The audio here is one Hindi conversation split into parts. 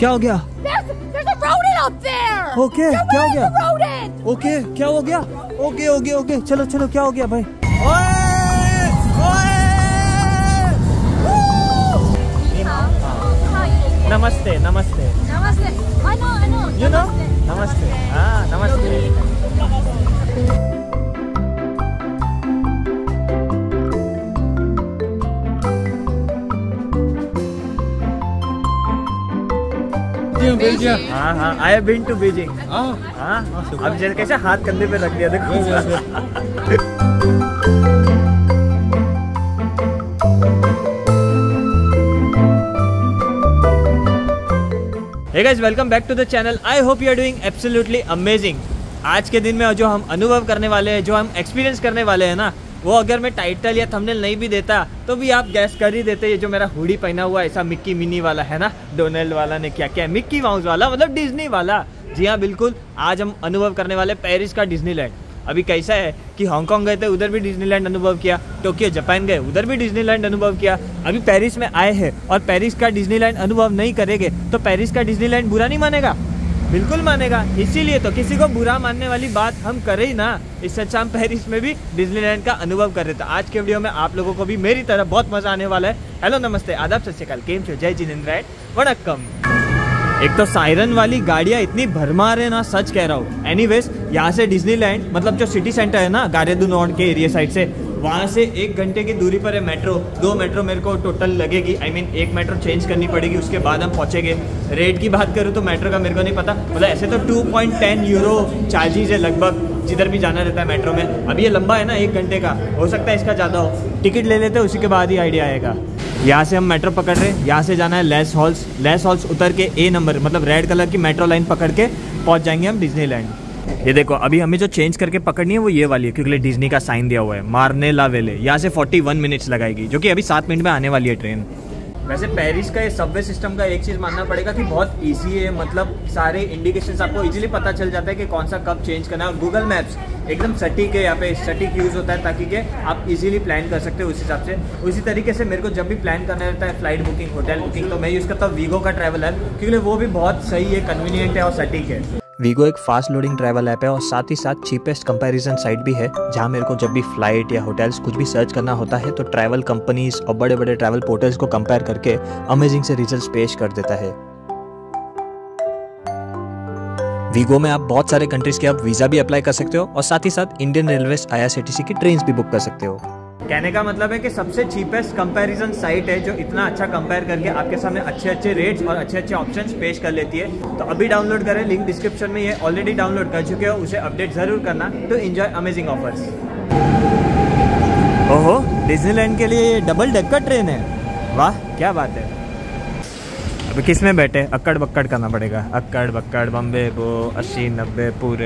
क्या हो गया? There's a rodent up there. Okay क्या हो गया? Rodent. ओके क्या हो गया? ओके ओके ओके चलो चलो क्या हो गया भाई? नमस्ते नमस्ते Namaste. I know. You know नमस्ते हाँ नमस्ते। हाँ हाँ I have been to Beijing. हाँ अब जैसे कैसे हाथ कंधे पे रख दिया देखो। Hey guys, welcome back to the channel. I hope you are doing absolutely amazing. आज के दिन में जो हम अनुभव करने वाले हैं, जो हम एक्सपीरियंस करने वाले हैं ना, वो अगर मैं टाइटल या थंबनेल नहीं भी देता तो भी आप गैस कर ही देते। ये जो मेरा हुडी पहना हुआ ऐसा मिक्की मिनी वाला है ना, डोनाल्ड वाला ने क्या क्या, मिक्की माउस वाला मतलब डिज्नी वाला। जी हाँ बिल्कुल, आज हम अनुभव करने वाले पेरिस का डिज्नीलैंड। अभी कैसा है कि हांगकांग गए थे, उधर भी डिज्नीलैंड अनुभव किया, टोक्यो जापान गए, उधर भी डिज्नीलैंड अनुभव किया, अभी पेरिस में आए हैं और पेरिस का डिज्नीलैंड अनुभव नहीं करेंगे तो पेरिस का डिज्नीलैंड बुरा नहीं मानेगा? बिल्कुल मानेगा। इसीलिए तो किसी को बुरा मानने वाली बात हम करें ही ना, इससे अच्छा हम पेरिस में भी डिज्नीलैंड का अनुभव कर रहे थे। आज के वीडियो में आप लोगों को भी मेरी तरह बहुत मजा आने वाला है। हेलो नमस्ते आदाब सत श्री अकाल, केम छो, जय जिनेंद्र वणक्कम। एक तो सायरन वाली गाड़ियाँ इतनी भरमार है ना, सच कह रहा हूँ। एनीवेज यहाँ से डिज्नीलैंड मतलब जो सिटी सेंटर है ना, गारेदुनॉर्ड के एरिया साइड से, वहाँ से 1 घंटे की दूरी पर है मेट्रो। 2 मेट्रो मेरे को टोटल लगेगी। I mean, 1 मेट्रो चेंज करनी पड़ेगी, उसके बाद हम पहुँचेंगे। रेट की बात करूँ तो मेट्रो का मेरे को नहीं पता, मतलब ऐसे तो 2.10 यूरो चार्जेज है लगभग जिधर भी जाना रहता है मेट्रो में। अभी ये लंबा है ना 1 घंटे का, हो सकता है इसका ज़्यादा हो। टिकट ले लेते हैं, उसी के बाद ही आइडिया आएगा। यहाँ से हम मेट्रो पकड़ रहे हैं, यहाँ से जाना है लेस हॉल्स। लेस हॉल्स उतर के A नंबर मतलब रेड कलर की मेट्रो लाइन पकड़ के पहुँच जाएंगे हम डिज्नीलैंड। ये देखो अभी हमें जो चेंज करके पकड़नी है वो ये वाली है, क्योंकि डिज्नी का साइन दिया हुआ है मारने ला वेले। यहाँ से 41 मिनट्स लगाएगी, जो कि अभी 7 मिनट में आने वाली है ट्रेन। वैसे पेरिस का ये सबवे सिस्टम का एक चीज़ मानना पड़ेगा कि बहुत इजी है, मतलब सारे इंडिकेशंस आपको इजीली पता चल जाता है कि कौन सा कब चेंज करना है। गूगल मैप्स एकदम सटीक है, यहाँ पे सटीक यूज़ होता है ताकि के आप इजीली प्लान कर सकते हो उस हिसाब से। उसी तरीके से मेरे को जब भी प्लान करना रहता है फ्लाइट बुकिंग, होटल बुकिंग, तो मैं यूज़ करता हूँ वीगो का ट्रैवल ऐप, क्योंकि वो भी बहुत सही है, कन्वीनियंट है और सटीक है। वीगो एक फास्ट लोडिंग ट्रैवल ऐप है और साथ ही साथ चीपेस्ट कंपैरिजन साइट भी है, जहां मेरे को जब भी फ्लाइट या होटल्स कुछ भी सर्च करना होता है तो ट्रैवल कंपनीज और बड़े बड़े ट्रैवल पोर्टल्स को कंपेयर करके अमेजिंग से रिजल्ट्स पेश कर देता है। वीगो में आप बहुत सारे कंट्रीज के आप वीज़ा भी अप्लाई कर सकते हो और साथ ही साथ इंडियन रेलवेज IRCTC की ट्रेन भी बुक कर सकते हो। कहने का मतलब है कि सबसे चीपेस्ट कंपैरिजन साइट है जो इतना अच्छा कंपेयर करके आपके सामने अच्छे अच्छे रेट्स और अच्छे अच्छे ऑप्शंस पेश कर लेती है। तो अभी डाउनलोड करें, लिंक डिस्क्रिप्शन में ये ऑलरेडी डाउनलोड कर चुके हो, उसे अपडेट जरूर करना तो एंजॉय अमेजिंग ऑफर्स। ओहो, डिज्नीलैंड के लिए ये डबल डेकर ट्रेन है, वाह क्या बात है। अभी किस में बैठे, अक्कड़ बक्कड़ करना पड़ेगा, अक्कड़ बक्कड़ बम्बे बो 80-90 पूरे।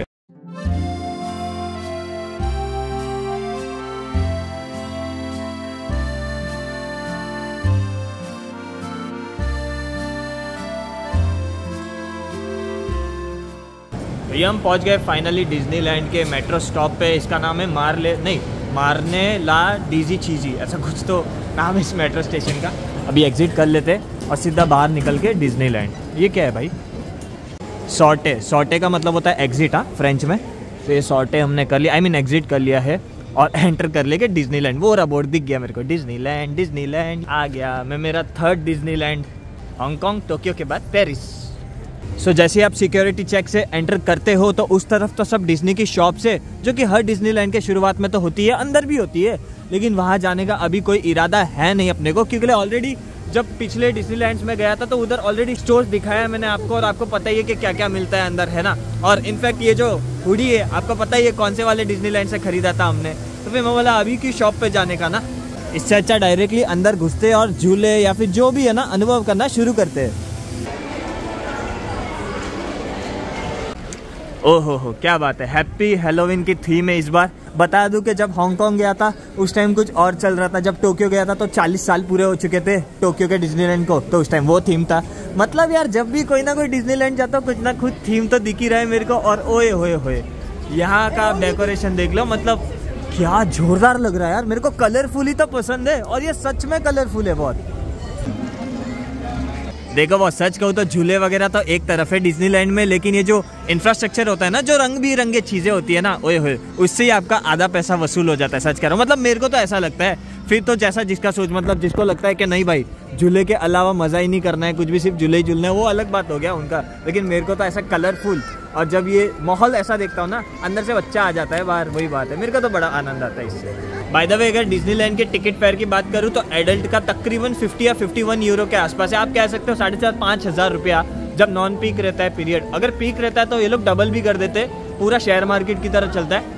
भैया हम पहुंच गए फाइनली डिज्नीलैंड के मेट्रो स्टॉप पे। इसका नाम है मारने ला डीजी चीजी, ऐसा कुछ तो नाम है इस मेट्रो स्टेशन का। अभी एग्जिट कर लेते और सीधा बाहर निकल के डिज्नीलैंड। ये क्या है भाई? सॉर्टे का मतलब होता है एग्जिट, हाँ फ्रेंच में। तो ये सॉर्टे हमने कर लिया, एग्जिट कर लिया है और एंटर कर लेके डिज्नीलैंड। वो रहा बोर्ड दिख गया मेरे को, डिज्नीलैंड आ गया। मैं मेरा 3rd डिज्नीलैंड, हांगकांग टोक्यो के बाद पेरिस। सो जैसे आप सिक्योरिटी चेक से एंटर करते हो तो उस तरफ तो सब डिज्नी की शॉप से, जो कि हर डिज्नीलैंड के शुरुआत में तो होती है, अंदर भी होती है, लेकिन वहाँ जाने का अभी कोई इरादा है नहीं अपने को, क्योंकि ऑलरेडी जब पिछले डिज्नीलैंड्स में गया था तो उधर ऑलरेडी स्टोर्स दिखाया मैंने आपको, और आपको पता ही है कि क्या क्या मिलता है अंदर, है ना। और इनफैक्ट ये जो हुडी है आपको पता ही है कौन से वाले डिज्नीलैंड से खरीदा था हमने, तो फिर मैं बोला अभी की शॉप पे जाने का ना, इससे अच्छा डायरेक्टली अंदर घुसते और झूले या फिर जो भी है ना अनुभव करना शुरू करते हैं। ओहो हो क्या बात है, हैप्पी हेलोविन की थीम है इस बार। बता दूं कि जब हांगकांग गया था उस टाइम कुछ और चल रहा था, जब टोक्यो गया था तो 40 साल पूरे हो चुके थे टोक्यो के डिज्नीलैंड को, तो उस टाइम वो थीम था। मतलब यार जब भी कोई ना कोई डिज्नीलैंड जाता कुछ ना कुछ थीम तो दिख ही रहा है मेरे को। और ओए होए होए, यहाँ का डेकोरेशन देख लो, मतलब क्या जोरदार लग रहा है यार। मेरे को कलरफुल ही तो पसंद है और ये सच में कलरफुल है बहुत। देखो वो सच कहूँ तो झूले वगैरह तो एक तरफ है डिज्नीलैंड में, लेकिन ये जो इंफ्रास्ट्रक्चर होता है ना, जो रंग बिरंगे चीजें होती है ना, ओए होए, उससे ही आपका आधा पैसा वसूल हो जाता है। सच कह रहा हूँ, मतलब मेरे को तो ऐसा लगता है। फिर तो जैसा जिसका सोच, मतलब जिसको लगता है कि नहीं भाई झूले के अलावा मजा ही नहीं करना है, कुछ भी सिर्फ झूले ही झूलना है, वो अलग बात हो गया उनका। लेकिन मेरे को तो ऐसा कलरफुल, और जब ये माहौल ऐसा देखता हूँ ना, अंदर से बच्चा आ जाता है बाहर, वही बात है। मेरे को तो बड़ा आनंद आता है इससे। बाय द वे, अगर डिज्नीलैंड के टिकट फेयर की बात करूँ तो एडल्ट का तकरीबन 50 या 51 यूरो के आसपास है। आप कह सकते हो 4,500-5 हज़ार रुपया जब नॉन पीक रहता है पीरियड। अगर पीक रहता है तो ये लोग डबल भी कर देते, पूरा शेयर मार्केट की तरह चलता है।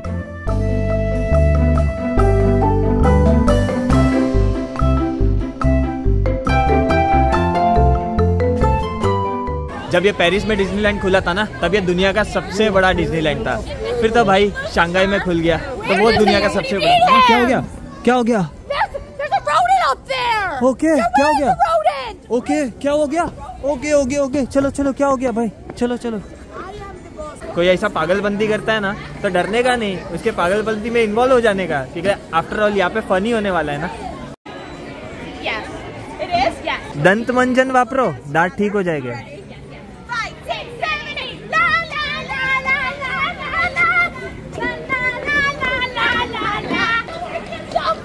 जब ये पेरिस में डिज्नीलैंड खुला था ना, तब ये दुनिया का सबसे बड़ा डिज्नीलैंड था। फिर तो भाई शंघाई में खुल गया, तो वो दुनिया का सबसे बड़ा। क्या हो गया? क्या हो गया? There's a rodent up there. Okay, क्या हो गया? Rodent. ओके, क्या हो गया? ओके ओके ओके, चलो चलो, क्या हो गया भाई? चलो चलो। कोई ऐसा पागलबंदी करता है ना, तो डरने का नहीं, उसके पागलबंदी में इन्वॉल्व हो जाने का, क्योंकि आफ्टर ऑल यहाँ पे फनी होने वाला है ना। Yes. It is. Yes. दंत मंजन वापरो, दांत ठीक हो जाएगा। 5, 6, 7, 8. La la la la la la la. La la la la la la la. Jump.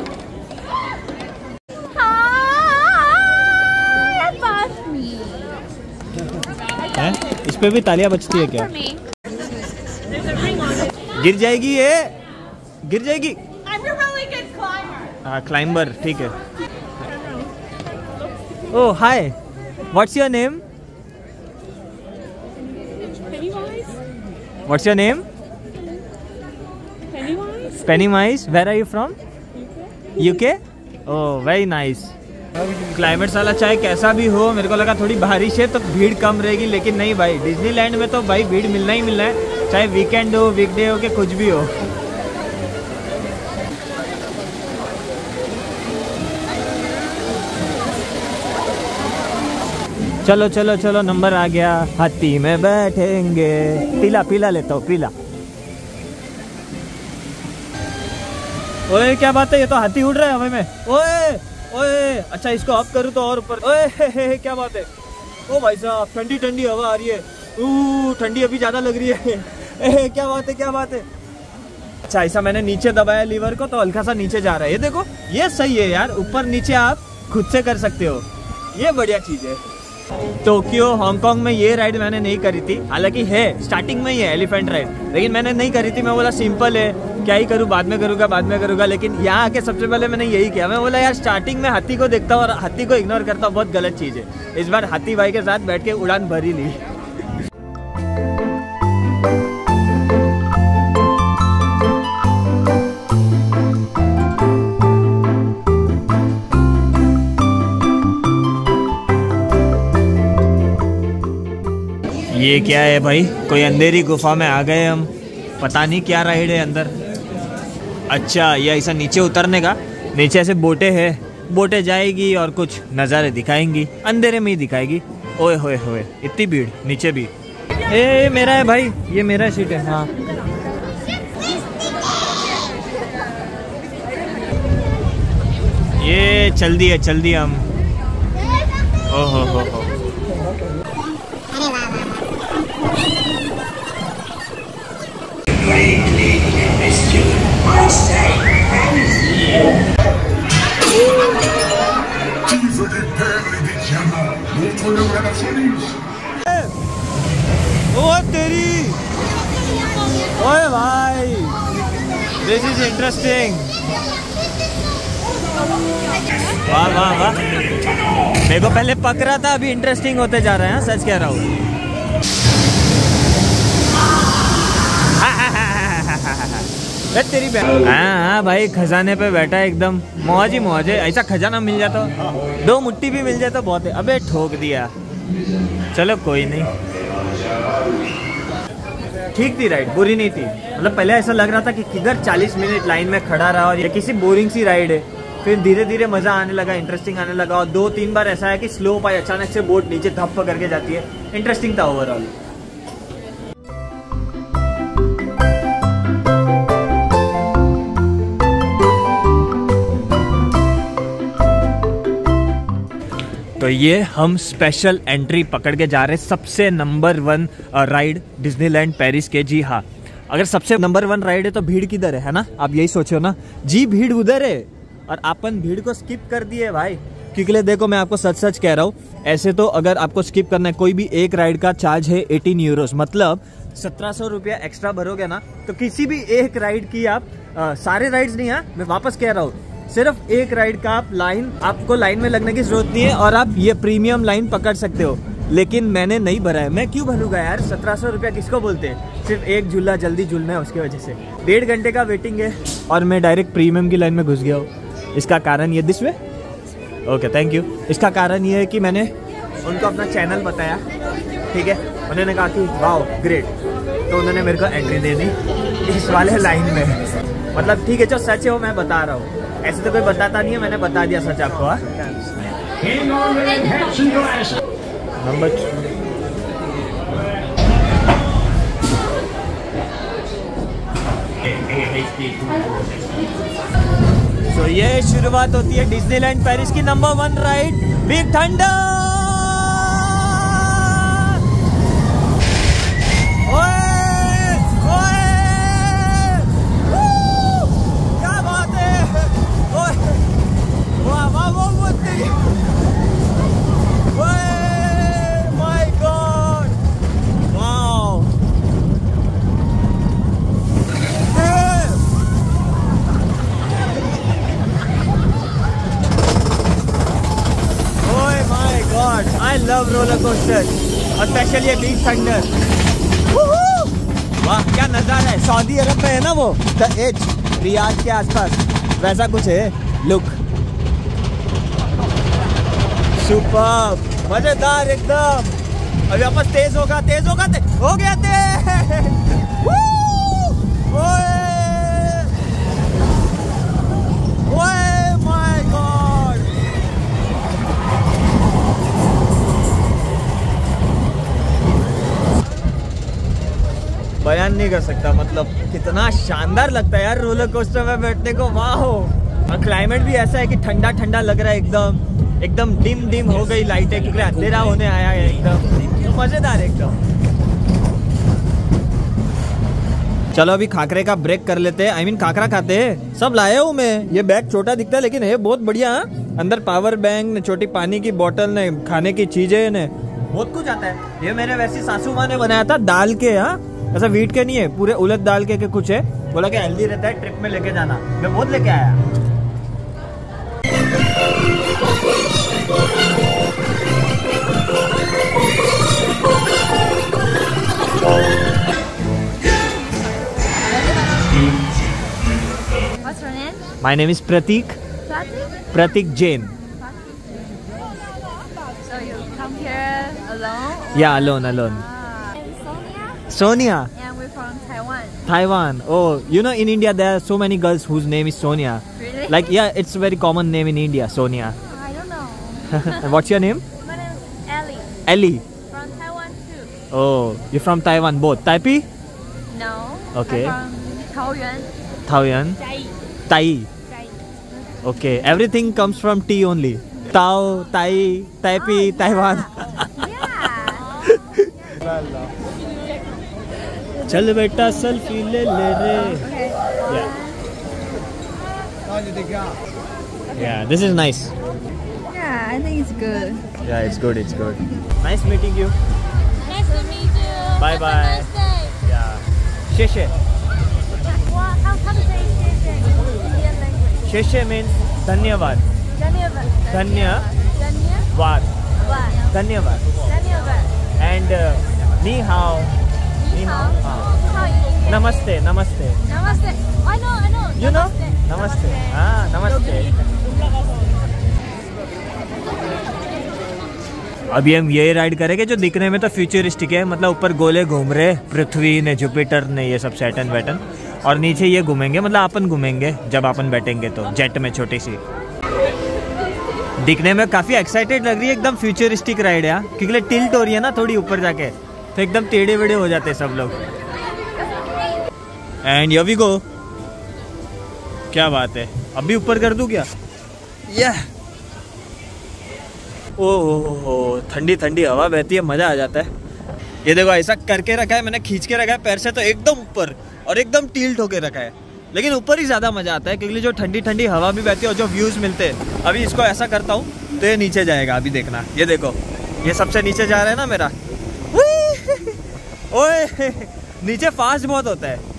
Above me. हैं? इस पे भी तालियां बजती है क्या? For me. गिर जाएगी ये, गिर जाएगी। I'm a really good climber. हाँ, क्लाइंबर, ठीक है। Oh hi, what's your name? Pennywise? What's your name? Pennywise? Pennywise. Where are you from? UK? Oh very nice. Climate साला चाहे कैसा भी हो, मेरे को लगा थोड़ी बारिश है तो भीड़ कम रहेगी, लेकिन नहीं भाई, डिज्नीलैंड में तो भाई भीड़ मिलना ही मिलना है, चाहे वीकेंड हो, वीकडे हो, कि कुछ भी हो। चलो चलो चलो, नंबर आ गया। हाथी में बैठेंगे। पीला पीला लेता हूँ, पीला। ओए क्या बात है, ये तो हाथी उड़ रहा है हवा में। ओए ओए, अच्छा इसको ऑफ करूँ तो और ऊपर। ओए हे, क्या बात है? ओ भाई साहब, ठंडी ठंडी हवा आ रही है। ठंडी अभी ज्यादा लग रही है। क्या बात है, क्या बात है? अच्छा, ऐसा मैंने नीचे दबाया लीवर को तो हल्का सा नीचे जा रहा है। ये देखो, ये सही है यार, ऊपर नीचे आप खुद से कर सकते हो, ये बढ़िया चीज है। टोक्यो, हांगकांग में ये राइड मैंने नहीं करी थी, हालांकि है स्टार्टिंग में ही है एलिफेंट राइड, लेकिन मैंने नहीं करी थी। मैं बोला सिंपल है, क्या ही करूँ, बाद में करूँगा, बाद में करूँगा। लेकिन यहाँ आके सबसे पहले मैंने यही किया। मैं बोला यार, स्टार्टिंग में हाथी को देखता हूँ और हाथी को इग्नोर करता हूँ, बहुत गलत चीज़ है। इस बार हाथी भाई के साथ बैठ के उड़ान भर ही ली। ये क्या है भाई? कोई अंधेरी गुफा में आ गए हम, पता नहीं क्या राइड है अंदर। अच्छा, ये ऐसा नीचे उतरने का, नीचे ऐसे बोटे है, बोटे जाएगी और कुछ नज़ारे दिखाएंगी, अंधेरे में ही दिखाएगी। ओए होए होए, इतनी भीड़, नीचे भी। ए मेरा है भाई, ये मेरा सीट है। हाँ, ये चल दिए हम। ओहो हो। ओ तेरी, ओए भाई, दिस इज इंटरेस्टिंग। वाह वाह वाह, मेरे को पहले पक रहा था, अभी इंटरेस्टिंग होते जा रहे हैं। सच कह रहा हूँ। तेरी हाँ भाई, खजाने पे बैठा है एकदम, मौज ही मौज है। ऐसा खजाना मिल जाता, 2 मुट्ठी भी मिल जाए तो बहुत है। अबे ठोक दिया, चलो कोई नहीं, ठीक थी राइड, बुरी नहीं थी। मतलब पहले ऐसा लग रहा था कि किधर 40 मिनट लाइन में खड़ा रहा और ये किसी बोरिंग सी राइड है। फिर धीरे धीरे मजा आने लगा, इंटरेस्टिंग आने लगा, और 2-3 बार ऐसा है कि स्लो पाई अचानक से बोट नीचे धप करके जाती है। इंटरेस्टिंग था ओवरऑल। तो तो ये हम स्पेशल एंट्री पकड़ के जा रहे हैं सबसे नंबर 1 राइड डिज्नीलैंड पेरिस के। जी हाँ, अगर सबसे नंबर 1 राइड है तो भीड़ किधर है ना? आप यही सोचो ना जी, भीड़ उधर है और अपन भीड़ को स्किप कर दिए भाई। क्योंकि देखो मैं आपको सच सच कह रहा हूँ, ऐसे तो अगर आपको स्किप करना है कोई भी एक राइड का चार्ज है 18 यूरोस, मतलब 1700 रुपया एक्स्ट्रा भरोगे ना तो किसी भी एक राइड की आप सारे राइड्स नहीं है, मैं वापस कह रहा हूँ, सिर्फ एक राइड का आपको लाइन में लगने की जरूरत नहीं है और आप ये प्रीमियम लाइन पकड़ सकते हो। लेकिन मैंने नहीं भरा है, मैं क्यों भरूंगा यार? 1700 रुपया किसको बोलते हैं? सिर्फ एक झूला जल्दी झूलना है, उसकी वजह से 1.5 घंटे का वेटिंग है और मैं डायरेक्ट प्रीमियम की लाइन में घुस गया हूँ। इसका कारण ये this way okay thank you. इसका कारण ये है कि मैंने उनको अपना चैनल बताया, ठीक है, उन्होंने कहा कि वाओ ग्रेट, तो उन्होंने मेरे को एंट्री दे दी इस वाले लाइन में। मतलब ठीक है, जो सच है वो मैं बता रहा हूँ, ऐसे तो कोई बताता नहीं है, मैंने बता दिया सच आपको। नंबर 2 तो ये शुरुआत होती है डिज्नीलैंड पेरिस की नंबर 1 राइड बिग थंडर। क्या बात है, वाह वाह my god, wow I love roller coaster, especially big thunder. वाह क्या नज़ारा है, सऊदी अरब में है ना वो द एज, रियाद के आसपास वैसा कुछ है लुक। सुपर मजेदार एकदम। अभी वापस तेज होगा हो गया तेज। माय गॉड, बयान नहीं कर सकता, मतलब कितना शानदार लगता है यार रोलर कोस्टर में बैठने को। वाह, और क्लाइमेट भी ऐसा है कि ठंडा ठंडा लग रहा है, एकदम डिम हो गई लाइटें क्योंकि अंधेरा होने आया है, एकदम मजेदार एकदम। चलो अभी खाकरे का ब्रेक कर लेते हैं, I mean खाकरा खाते हैं। सब लाया हूँ मैं, ये बैग छोटा दिखता है लेकिन है बहुत बढ़िया। अंदर पावर बैंक ने, छोटी पानी की बोतल ने, खाने की चीजें ने, बहुत कुछ आता है। ये मेरे वैसी सासू माँ ने बनाया था दाल के, ऐसा वीट के नहीं है, पूरे उड़द दाल के कुछ है, बोला कि हेल्दी रहता है, ट्रिप में लेके जाना, मैं बहुत लेके आया। What's your name? My name is Pratik. Pratik Jain. So you come here alone? Yeah, alone. Sonia? Sonia. And we're from Taiwan. Taiwan. Oh, you know in India there are so many girls whose name is Sonia. Really? Like yeah, it's a very common name in India, Sonia. Oh, I don't know. And what's your name? My name is Ellie. Ellie. From Taiwan too. Oh, you're from Taiwan both. Taipei? No. Okay. I'm from Taoyuan. Taoyuan. Tai. Okay, everything comes from T only. Tao, Tai, Taipei, Taiwan. चल बेटा सेल्फी ले रे। Yeah, this is nice. Yeah, I think it's good. Yeah, it's good. Nice meeting you. Nice to meet you. Bye bye. Have a nice day. Yeah. Sheshe. How to say sheshe in Indian language? Sheshe means धन्यवाद. Dhanyavad. Dhanyavad. धन्यवाद. And ni hao. Ni hao. Namaste. Namaste. I know. You know? Namaste. Namaste. अभी हम ये राइड करेंगे जो दिखने में तो फ्यूचरिस्टिक है, मतलब ऊपर गोले घूम रहे, पृथ्वी ने, जुपिटर ने, ये सब सैटर्न वेटर्न, और नीचे ये घूमेंगे, मतलब अपन घूमेंगे जब अपन बैठेंगे तो जेट में, छोटी सी। दिखने में काफी एक्साइटेड लग रही है, एकदम फ्यूचरिस्टिक राइड है, क्योंकि टिल्ट हो रही है ना थोड़ी ऊपर जाके, तो एकदम टेढ़े वेढ़े हो जाते हैं सब लोग। And here we go. क्या बात है, अभी ऊपर कर दूं क्या? ओह ठंडी ठंडी हवा बहती है, मज़ा आ जाता है। ये देखो ऐसा करके रखा है मैंने, खींच के रखा है पैर से तो एकदम ऊपर और एकदम टिल्ट होके रखा है, लेकिन ऊपर ही ज़्यादा मज़ा आता है क्योंकि जो ठंडी ठंडी हवा भी बहती है और जो व्यूज़ मिलते हैं। अभी इसको ऐसा करता हूँ तो ये नीचे जाएगा, अभी देखना, ये देखो ये सबसे नीचे जा रहा है ना मेरा। ओए नीचे फास्ट बहुत होता है।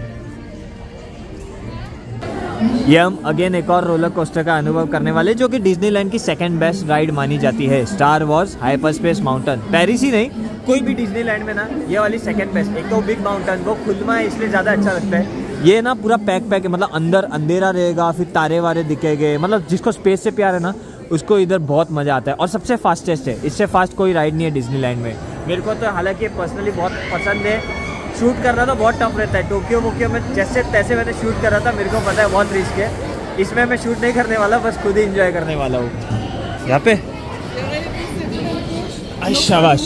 ये हम अगेन एक और रोलर कोस्टर का अनुभव करने वाले, जो कि डिज्नीलैंड की सेकंड बेस्ट राइड मानी जाती है, Star Wars hyperspace mountain. Paris ही नहीं, कोई भी डिज्नीलैंड में ना ये वाली सेकंड बेस्ट। एक तो बिग माउंटेन वो खुद में है इसलिए ज़्यादा अच्छा लगता है। ये ना पूरा पैक है, मतलब अंदर अंधेरा रहेगा, फिर तारे वारे दिखेंगे, मतलब जिसको स्पेस से प्यार है ना उसको इधर बहुत मज़ा आता है। और सबसे फास्टेस्ट है, इससे फास्ट कोई राइड नहीं है डिज्नीलैंड में। मेरे को तो हालांकि पर्सनली बहुत पसंद है। शूट करना तो बहुत टफ रहता है, टोक्यो वोक्यो में जैसे तैसे मैंने शूट करा था, मेरे को पता है बहुत रिस्क है। इसमें मैं शूट नहीं करने वाला, बस खुद ही इंजॉय करने वाला हूँ यहाँ पे। शाबाश,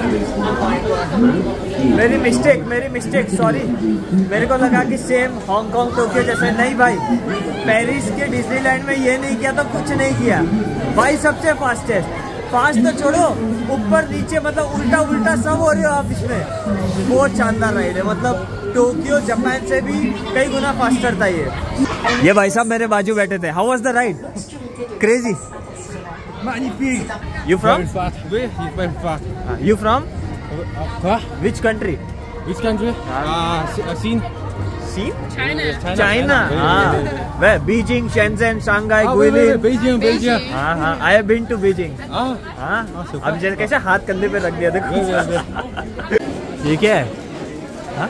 मेरी मिस्टेक सॉरी। मेरे को लगा कि सेम हांगकांग टोक्यो जैसे, नहीं भाई, पेरिस के डिज्नीलैंड में ये नहीं किया तो कुछ नहीं किया भाई। सबसे फास्टेस्ट, फास्ट तो छोड़ो, ऊपर नीचे मतलब उल्टा सब हो रहे हो आप इसमें। बहुत शानदार राइड है, मतलब टोक्यो जापान से भी कई गुना फास्टर था ये भाई साहब मेरे बाजू बैठे थे। How was the ride? Crazy, magnifique. You from? Very fast. You from? Quoi? Which country? Which country? Xin. Xin? China. China. हाँ, where? Beijing, Shenzhen, Shanghai, Guilin. Beijing. हाँ, I have been to Beijing. हाँ, अब जैसे कैसे हाथ कंधे पे रख दिया देखो। ये क्या है? हाँ?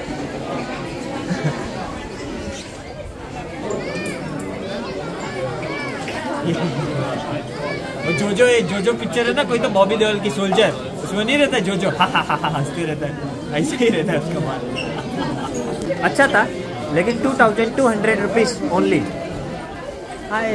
जो पिक्चर है ना, कोई तो बॉबी देओल की सोल्जर, उसमें नहीं रहता जो हंसते रहता है, ऐसा ही रहता है उसका माल। अच्छा था, लेकिन 2200 रुपीज ओनली। हाय,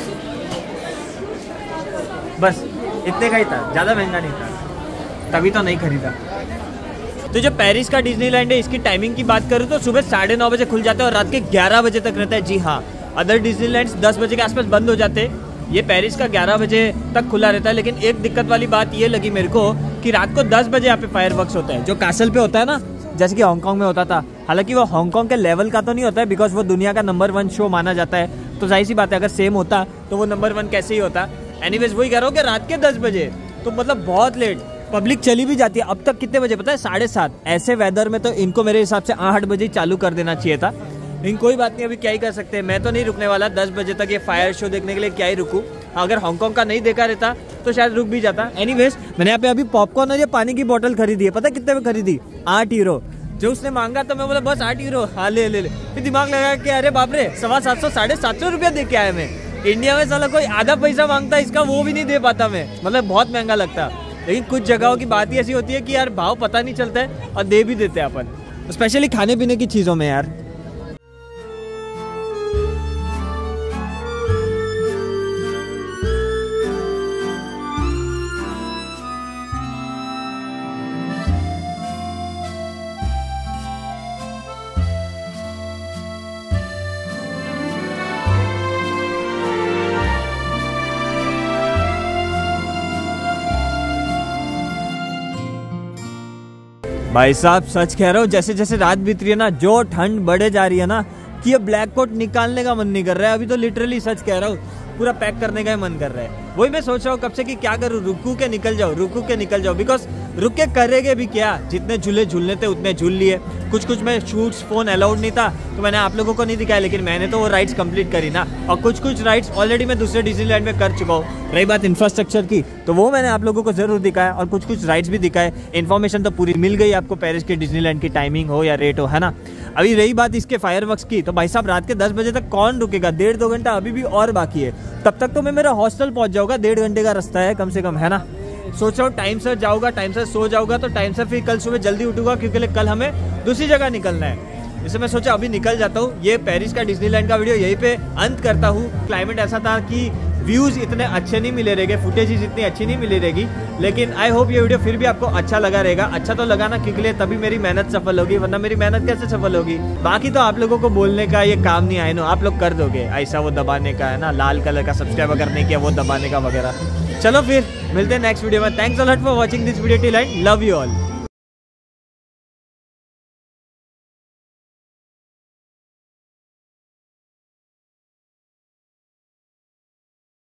बस इतने का ही था, ज़्यादा महंगा नहीं था, तभी तो नहीं खरीदा। तो जो पेरिस का डिज्नीलैंड है, इसकी टाइमिंग की बात करूँ तो सुबह 9:30 बजे खुल जाता है और रात के 11 बजे तक रहता है। जी हाँ, अदर डिज्नीलैंड्स 10 बजे के आसपास बंद हो जाते हैं, ये पेरिस का 11 बजे तक खुला रहता है। लेकिन एक दिक्कत वाली बात ये लगी मेरे को कि रात को 10 बजे यहाँ पे फायरवर्क्स होता है, जो कासल पे होता है ना, जैसे कि हांगकांग में होता था। हालांकि वो हांगकांग के लेवल का तो नहीं होता है, बिकॉज वो दुनिया का नंबर 1 शो माना जाता है, तो जाहिर सी बात है अगर सेम होता तो वो नंबर 1 कैसे ही होता। एनीवेज वही कह रहा हूँ कि रात के 10 बजे तो मतलब बहुत लेट पब्लिक चली भी जाती है। अब तक कितने बजे पता है? 7:30। ऐसे वेदर में तो इनको मेरे हिसाब से 8 बजे ही चालू कर देना चाहिए था, लेकिन कोई बात नहीं, अभी क्या ही कर सकते हैं। मैं तो नहीं रुकने वाला 10 बजे तक ये फायर शो देखने के लिए, क्या ही रुकूं। अगर हांगकांग का नहीं देखा रहता तो शायद रुक भी जाता। एनीवेज मैंने यहाँ पे अभी पॉपकॉर्न और ये पानी की बोतल खरीदी है, पता है कितने में खरीदी? 8 यूरो। जो उसने मांगा तो मैं बोला बस 8 यूरो, हाँ ले। फिर दिमाग लगा कि अरे बाप रे, 750 750 रुपया दे के आया मैं। इंडिया में साला कोई आधा पैसा मांगता, इसका वो भी नहीं दे पाता मैं, मतलब बहुत महंगा लगता। लेकिन कुछ जगहों की बात ही ऐसी होती है कि यार भाव पता नहीं चलता है और दे भी देते हैं अपन, स्पेशली खाने पीने की चीज़ों में यार। भाई साहब सच कह रहा हूँ, जैसे जैसे रात बीत रही है ना, जो ठंड बढ़े जा रही है ना, कि ये ब्लैक कोट निकालने का मन नहीं कर रहा है। अभी तो लिटरली सच कह रहा हूँ, पूरा पैक करने का ही मन कर रहा है। वही मैं सोच रहा हूँ कब से कि क्या करूँ, रुकू के निकल जाओ, बिकॉज रुक के करेंगे भी क्या। जितने झूले झूलने थे उतने झूल लिए। कुछ में शूट्स फोन अलाउड नहीं था तो मैंने आप लोगों को नहीं दिखाया, लेकिन मैंने तो वो राइड्स कंप्लीट करी ना। और कुछ राइड्स ऑलरेडी मैं दूसरे डिज्नीलैंड में कर चुका हूँ। रही बात इंफ्रास्ट्रक्चर की, तो वो मैंने आप लोगों को जरूर दिखाया और कुछ राइड्स भी दिखाए। इन्फॉर्मेशन तो पूरी मिल गई आपको, पेरिस के डिज्नीलैंड की टाइमिंग हो या रेट हो, है ना। अभी रही बात इसके फायरवर्क्स की, तो भाई साहब रात के 10 बजे तक कौन रुकेगा? 1.5-2 घंटा अभी भी और बाकी है। तब तक तो मैं मेरा हॉस्टल पहुंच जाऊंगा, 1.5 घंटे का रास्ता है कम से कम, है ना। सोच रहा हूँ टाइम से जाऊँगा, टाइम से सो जाऊँगा, तो टाइम से फिर कल सुबह जल्दी उठूंगा, क्योंकि कल हमें दूसरी जगह निकलना है। इससे मैं सोचा अभी निकल जाता हूँ। ये पेरिस का डिज्नीलैंड का वीडियो यहीं पे अंत करता हूँ। क्लाइमेट ऐसा था कि व्यूज़ इतने अच्छे नहीं मिले रहेंगे, फुटेजेस इतनी अच्छी नहीं मिली रहेगी, लेकिन आई होप ये वीडियो फिर भी आपको अच्छा लगा रहेगा। अच्छा तो लगा ना, क्योंकि तभी मेरी मेहनत सफल होगी, वरना मेरी मेहनत कैसे सफल होगी। बाकी तो आप लोगों को बोलने का ये काम नहीं आए ना, आप लोग कर दोगे ऐसा वो दबाने का, है ना, लाल कलर का सब्सक्राइब अगर नहीं किया वो दबाने का वगैरह। चलो फिर मिलते हैं नेक्स्ट वीडियो में। Thanks a lot for watching this video till end love you all.